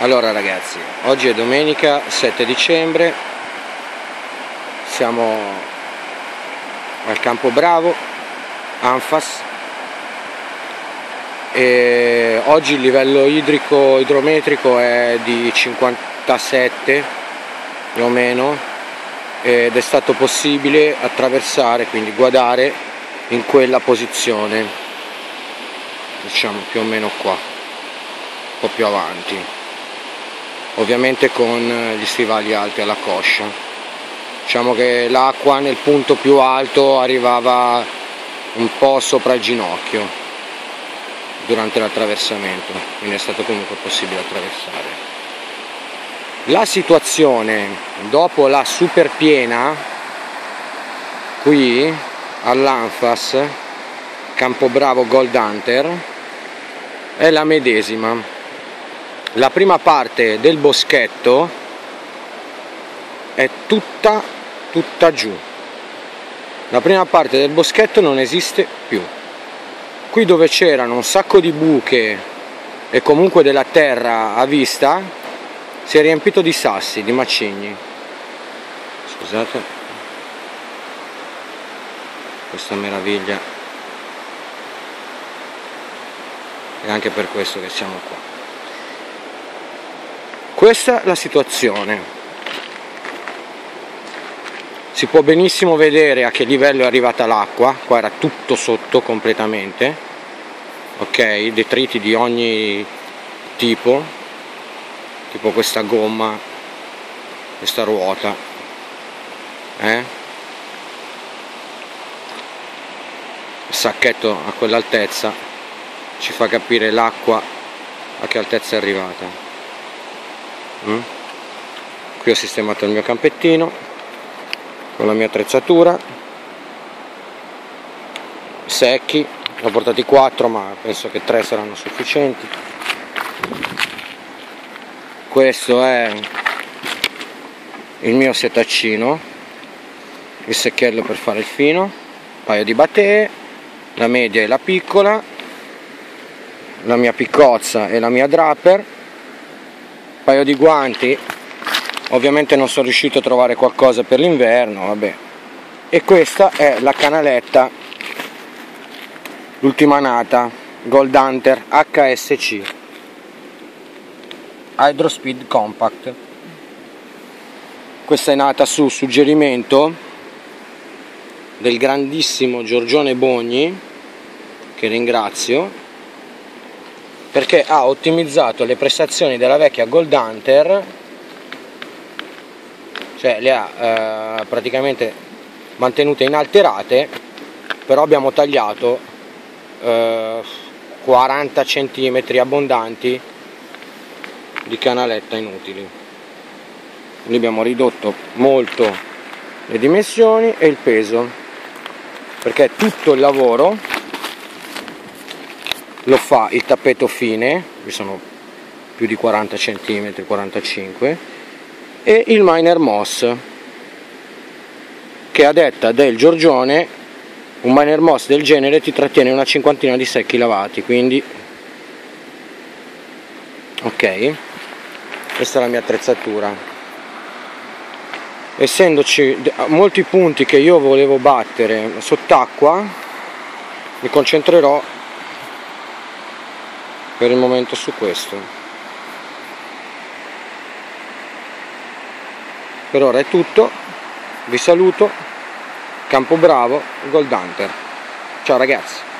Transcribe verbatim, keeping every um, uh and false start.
Allora ragazzi, oggi è domenica sette dicembre, siamo al Campo Bravo, Anfas, e oggi il livello idrico idrometrico è di cinquantasette più o meno, ed è stato possibile attraversare, quindi guardare in quella posizione, diciamo più o meno qua, un po' più avanti, ovviamente con gli stivali alti alla coscia. Diciamo che l'acqua nel punto più alto arrivava un po' sopra il ginocchio durante l'attraversamento, quindi è stato comunque possibile attraversare. La situazione dopo la super piena qui all'Anfas Campo Bravo Gold Hunter è la medesima. La prima parte del boschetto è tutta tutta giù, la prima parte del boschetto non esiste più. Qui dove c'erano un sacco di buche e comunque della terra a vista si è riempito di sassi, di macigni. Scusate questa meraviglia, è anche per questo che siamo qua. Questa è la situazione. Si può benissimo vedere a che livello è arrivata l'acqua, qua era tutto sotto completamente, ok, detriti di ogni tipo, tipo questa gomma, questa ruota, eh? Il sacchetto a quell'altezza ci fa capire l'acqua a che altezza è arrivata. Mm? Qui ho sistemato il mio campettino con la mia attrezzatura, secchi, ne ho portati quattro ma penso che tre saranno sufficienti. Questo è il mio setaccino, il secchiello per fare il fino, un paio di battee, la media e la piccola, la mia piccozza e la mia draper, un paio di guanti. Ovviamente non sono riuscito a trovare qualcosa per l'inverno, vabbè. E questa è la canaletta, l'ultima nata, Gold Hunter H S C Hydro Speed Compact. Questa è nata su suggerimento del grandissimo Giorgione Bogni, che ringrazio, perché ha ottimizzato le prestazioni della vecchia Gold Hunter, cioè le ha eh, praticamente mantenute inalterate, però abbiamo tagliato eh, quaranta centimetri abbondanti di canaletta inutili, quindi abbiamo ridotto molto le dimensioni e il peso, perché tutto il lavoro lo fa il tappeto fine, vi sono più di quaranta centimetri, quarantacinque, e il Miner Moss, che a detta del Giorgione un Miner Moss del genere ti trattiene una cinquantina di secchi lavati, quindi ok, questa è la mia attrezzatura. Essendoci molti punti che io volevo battere sott'acqua, mi concentrerò per il momento su questo. Per ora è tutto, vi saluto, Campo Bravo Gold Hunter. Ciao ragazzi!